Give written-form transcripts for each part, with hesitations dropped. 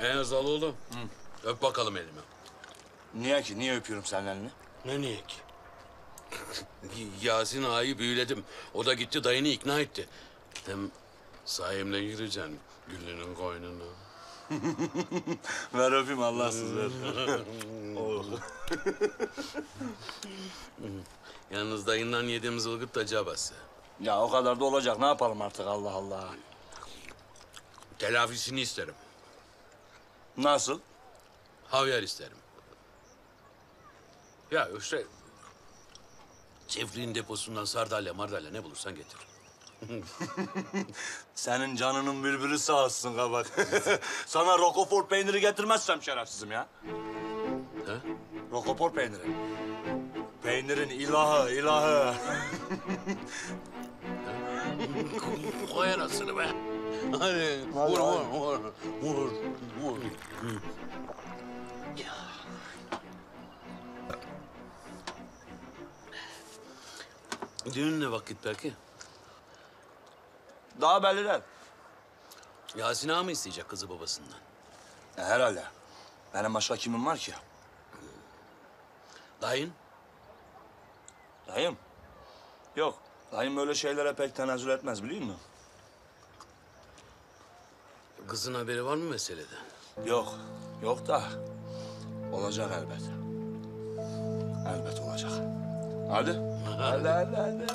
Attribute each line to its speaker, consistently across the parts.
Speaker 1: Zaloğlu. Öp bakalım elimi.
Speaker 2: Niye ki? Niye öpüyorum senin elini?
Speaker 1: Ne niye ki? Yasin ağayı büyüledim. O da gitti dayını ikna etti. Hem sayemle gireceksin Güllü'nün koynuna.
Speaker 2: Ver öpeyim Allahsız ver. Oh.
Speaker 1: Yalnız dayından yediğimiz ılgıt da cabası.
Speaker 2: Ya o kadar da olacak. Ne yapalım artık Allah Allah.
Speaker 1: Telafisini isterim.
Speaker 2: Nasıl?
Speaker 1: Havyar isterim. Ya işte çiftliğin deposundan sardalya mardalya ne bulursan getir.
Speaker 2: Senin canının bülbülü sağ olsun kabak. Sana Roquefort peyniri getirmezsem şerefsizim ya.
Speaker 1: Ha?
Speaker 2: Roquefort peyniri. Peynirin ilahı, ilahı.
Speaker 1: Koy anasını be. Hadi vur, vur, vur, vur. Düğün ne vakit peki?
Speaker 2: Daha belli değil.
Speaker 1: Yasin ağa mı isteyecek kızı babasından?
Speaker 2: Herhalde. Benim başka kimim var ki?
Speaker 1: Dayın?
Speaker 2: Dayım? Yok. Dayım böyle şeylere pek tenezzül etmez biliyor musun?
Speaker 1: Kızın haberi var mı meseleden?
Speaker 2: Yok. Yok da olacak elbet. Elbet olacak. Hadi. Hadi.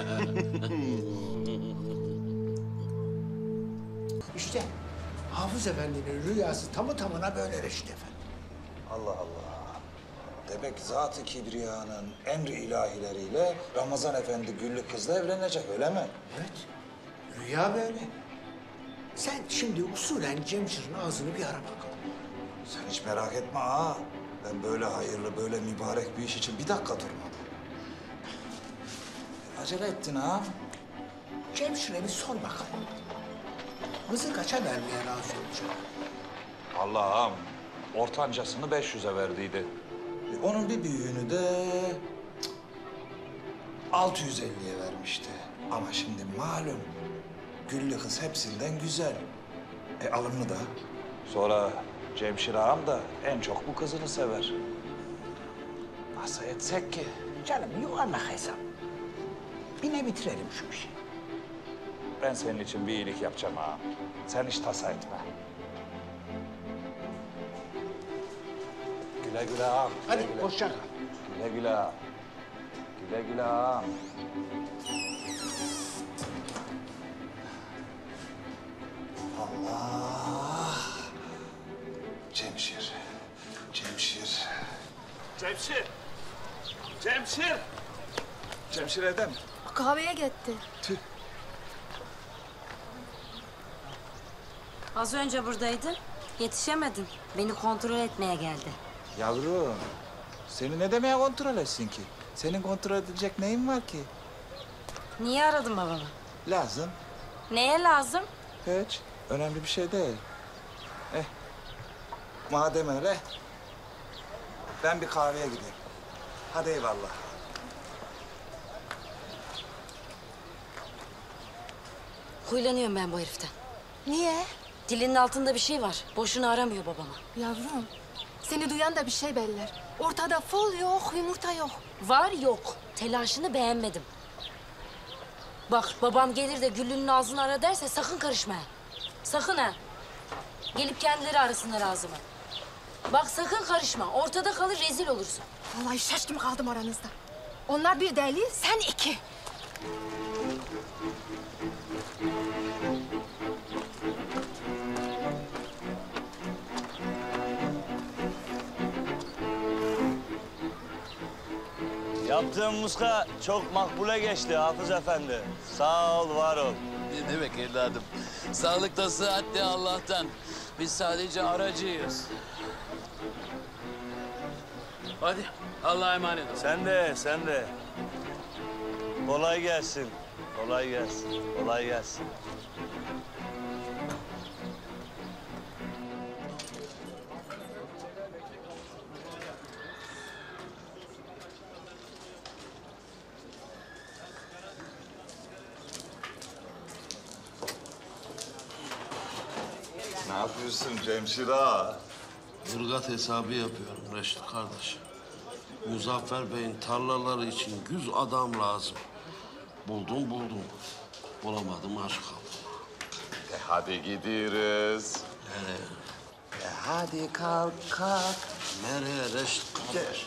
Speaker 3: İşte Hafız Efendi'nin rüyası tamı tamına böyle Reşit Efendi.
Speaker 4: Allah Allah. Demek Zat-ı Kibriya'nın emri ilahileriyle Ramazan Efendi Güllü kızla evlenecek öyle mi?
Speaker 3: Evet, rüya böyle. Sen şimdi usulen Cemşir'in ağzını bir ara bakalım.
Speaker 4: Sen hiç merak etme ha. Ben böyle hayırlı, böyle mübarek bir iş için bir dakika durmam. Acele ettin ha.
Speaker 3: Cemşir'e bir sor bakalım. Kızı kaça vermeye razı olacak?
Speaker 4: Allah'ım, ortancasını 500'e verdiydi. Onun bir büyüğünü de 650'ye vermişti. Ama şimdi malum Güllü kız hepsinden güzel. Alımlı da. Sonra Cemşir ağam da en çok bu kızını sever. Nasıl etsek ki?
Speaker 3: Canım yuvarlak hesap. Bine bitirelim şu işi.
Speaker 4: Ben senin için bir iyilik yapacağım ağam. Sen hiç tasa etme. Güle güle ağam. Güle
Speaker 3: Hadi
Speaker 4: güle.
Speaker 3: hoşça kal.
Speaker 4: Güle güle ağam. Güle güle ağam. Allah. Cemşir. Cemşir. Cemşir. Cemşir. Cemşir evde mi?
Speaker 5: Kahveye gitti.
Speaker 4: Tüh.
Speaker 6: Az önce buradaydı. Yetişemedin. Beni kontrol etmeye geldi.
Speaker 4: Yavrum, seni ne demeye kontrol etsin ki? Senin kontrol edilecek neyin var ki?
Speaker 6: Niye aradın babamı?
Speaker 4: Lazım.
Speaker 6: Neye lazım?
Speaker 4: Hiç. Önemli bir şey değil. Madem öyle, ben bir kahveye gideyim. Hadi eyvallah.
Speaker 6: Huylanıyorum ben bu heriften.
Speaker 5: Niye?
Speaker 6: Dilinin altında bir şey var. Boşuna aramıyor babamı.
Speaker 5: Yavrum, seni duyan da bir şey beller. Ortada fol yok, yumurta yok.
Speaker 6: Var yok. Telaşını beğenmedim. Bak babam gelir de Güllü'nün ağzını ara derse sakın karışma. Sakın ha. Gelip kendileri arasınlar ağzımı. Bak sakın karışma. Ortada kalır rezil olursun.
Speaker 5: Vallahi şaştım kaldım aranızda. Onlar bir deli, sen iki.
Speaker 7: Yaptığın muska çok makbule geçti Hafız Efendi. Sağ ol, var ol.
Speaker 8: Ne demek evladım? Sağlık da sıhhat de Allah'tan. Biz sadece aracıyız. Hadi Allah'a emanet ol.
Speaker 7: Sen de, sen de. Kolay gelsin. Kolay gelsin. Kolay gelsin.
Speaker 4: Ne yapıyorsun Cemşir ağa?
Speaker 9: Irgat hesabı yapıyorum Reşit kardeş. Muzaffer Bey'in tarlaları için 100 adam lazım. Buldum. Bulamadım, aç kaldım.
Speaker 4: Hadi gidiyoruz.
Speaker 9: Nereye?
Speaker 4: Hadi kalk.
Speaker 9: Nereye Reşit kardeş?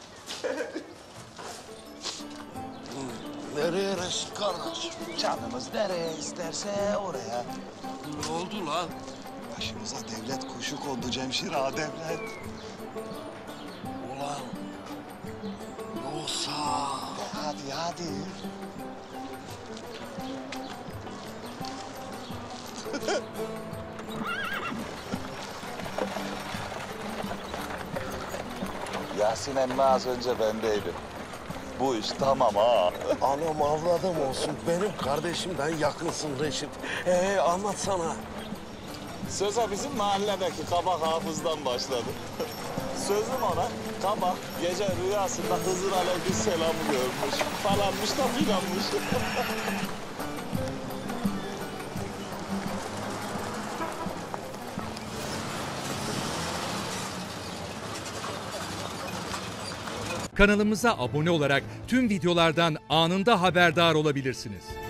Speaker 9: Nereye Reşit kardeş?
Speaker 4: Canımız nereye isterse oraya.
Speaker 9: Ne oldu lan?
Speaker 4: Başımıza devlet kuşu kondu Cemşir ağa, devlet.
Speaker 9: Ulan yoksa...
Speaker 4: Hadi. Yasin emmi az önce bendeydi. Bu iş tamam ha.
Speaker 9: Anam avradım olsun. Benim kardeşimden yakınsın Reşit. Anlatsana.
Speaker 4: Söze bizim mahalledeki kabak hafızdan başladı. Sözüm ona, kabak gece rüyasında Hızır Aleyhisselam'ı görmüş. Falanmış da filanmış.
Speaker 10: Kanalımıza abone olarak tüm videolardan anında haberdar olabilirsiniz.